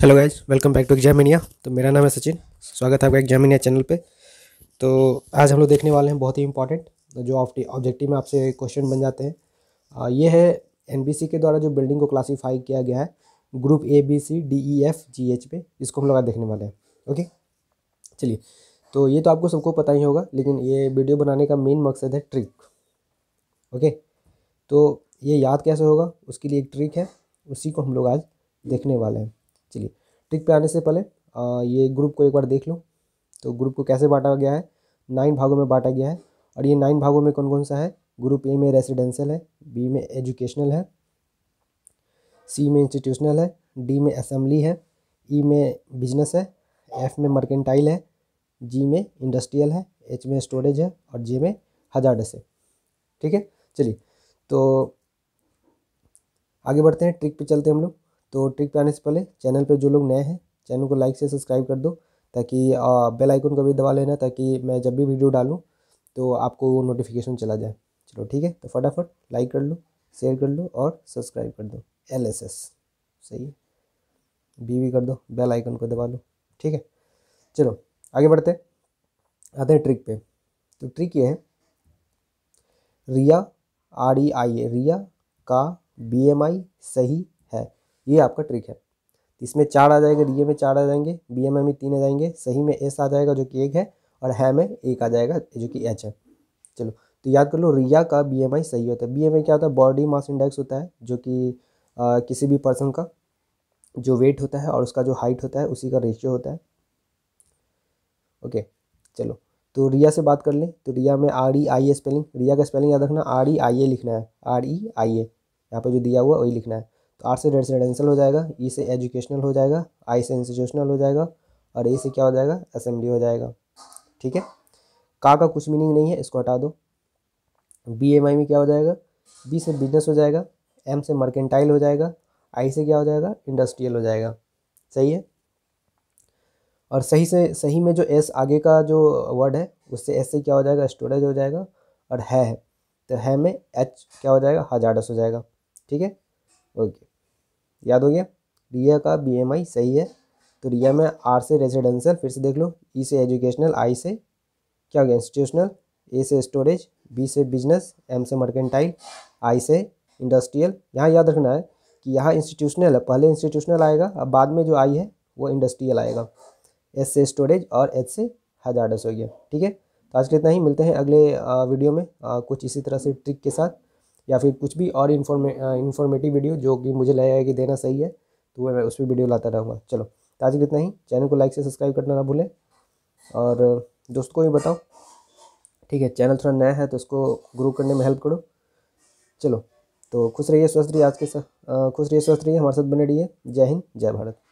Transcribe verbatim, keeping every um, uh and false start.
Hello guys, welcome back to Examinia. तो मेरा नाम है सचिन। स्वागत है आपका एग्जामिनिया चैनल पे। तो आज हम लोग देखने वाले हैं बहुत ही इंपॉर्टेंट जो ऑब्जेक्टिव में आपसे क्वेश्चन बन जाते हैं। आ, ये है एनबीसी के द्वारा जो बिल्डिंग को क्लासीफाई किया गया है group A B C D E F G H पे, इसको हम लोग आज देखने वाले हैं। ओके, चलिए। तो ये तो आपको सबको पता ही होगा, लेकिन ये वीडियो बनाने का मेन मकसद है ट्रिक। ओके, तो ये याद कैसे होगा उसके लिए एक ट्रिक है, उसी को हम लोग आज देखने वाले हैं। चलिए, ट्रिक पे आने से पहले आ, ये ग्रुप को एक बार देख लो। तो ग्रुप को कैसे बांटा गया है, नाइन भागों में बांटा गया है। और ये नाइन भागों में कौन कौन सा है? ग्रुप ए में रेसिडेंशियल है, बी में एजुकेशनल है, सी में इंस्टीट्यूशनल है, डी में असेंबली है, ई में बिजनेस है, एफ में मर्केंटाइल है, जी में इंडस्ट्रियल है, एच में स्टोरेज है और जे में हजार्डस है। ठीक है, चलिए तो आगे बढ़ते हैं, ट्रिक पे चलते हैं हम लोग। तो ट्रिक पे आने से पहले चैनल पे जो लोग नए हैं चैनल को लाइक से सब्सक्राइब कर दो, ताकि बेल आइकन को भी दबा लेना, ताकि मैं जब भी वीडियो डालूं तो आपको वो नोटिफिकेशन चला जाए। चलो ठीक है, तो फटाफट लाइक कर लो, शेयर कर लो और सब्सक्राइब कर दो। एल एस एस सही है, बी भी कर दो, बेल आइकन को दबा लो। ठीक है, चलो आगे बढ़ते आते हैं ट्रिक पे। तो ट्रिक ये है, रिया आर ई आई ए रिया का बी एम आई सही है, ये आपका ट्रिक है। इसमें चार आ जाएगा, रिया में चार आ जाएंगे, बी एम आई में तीन आ जाएंगे, सही में एस आ जाएगा जो कि एक है, और है में एक आ जाएगा जो कि एच है। चलो तो याद कर लो, रिया का बी एम आई सही होता है। बी एम आई क्या होता है? बॉडी मास इंडेक्स होता है, जो कि आ, किसी भी पर्सन का जो वेट होता है और उसका जो हाइट होता है उसी का रेशियो होता है। ओके, चलो तो रिया से बात कर लें। तो रिया में आर ई आई ए स्पेलिंग, रिया का स्पेलिंग याद रखना, आर ई आई ए लिखना है, आर ई आई ए यहाँ पे जो दिया हुआ वही लिखना है। तो आर से रेसिडेंशियल हो जाएगा, ई से एजुकेशनल हो जाएगा, आई से इंस्टीट्यूशनल हो जाएगा और ए से क्या हो जाएगा? असेंबली हो जाएगा। ठीक है, का का कुछ मीनिंग नहीं है, इसको हटा दो। बी एम आई में क्या हो जाएगा? बी से बिजनेस हो जाएगा, एम से मर्केंटाइल हो जाएगा, आई से क्या हो जाएगा? इंडस्ट्रियल हो जाएगा। सही है, और सही से सही में जो एस आगे का जो वर्ड है उससे एस से क्या हो जाएगा? स्टोरेज हो जाएगा। और है है तो है में एच क्या हो जाएगा? हजार्डस हो जाएगा। ठीक है, ओके, याद हो गया। रिया का बी एम आई सही है। तो रिया में आर से रेजिडेंशियल, फिर से देख लो, ई से एजुकेशनल, आई से क्या हो गया? इंस्टीट्यूशनल, ए से स्टोरेज, बी से बिजनेस, एम से मर्केंटाइल, आई से इंडस्ट्रियल। यहाँ याद रखना है कि यहाँ इंस्टीट्यूशनल है, पहले इंस्टीट्यूशनल आएगा, अब बाद में जो आई है वो इंडस्ट्रियल आएगा। एस से स्टोरेज और एच से हजार्डस हो गया। ठीक है, तो आज के इतना ही, मिलते हैं अगले वीडियो में आ, कुछ इसी तरह से ट्रिक के साथ, या फिर कुछ भी और इन्फॉर्मे इन्फॉर्मेटिव वीडियो जो कि मुझे लगेगा कि देना सही है, तो वो मैं उस पर वीडियो लाता रहूँगा। चलो, तो आज के इतना ही, चैनल को लाइक से सब्सक्राइब करना ना भूलें और दोस्त को भी बताओ। ठीक है, चैनल थोड़ा नया है तो उसको ग्रो करने में हेल्प करो। चलो, तो खुश रहिए, स्वस्थ रहिए, आज के साथ खुश रहिए, स्वस्थ रहिए, हमारे साथ बने रहिए। जय हिंद, जय भारत।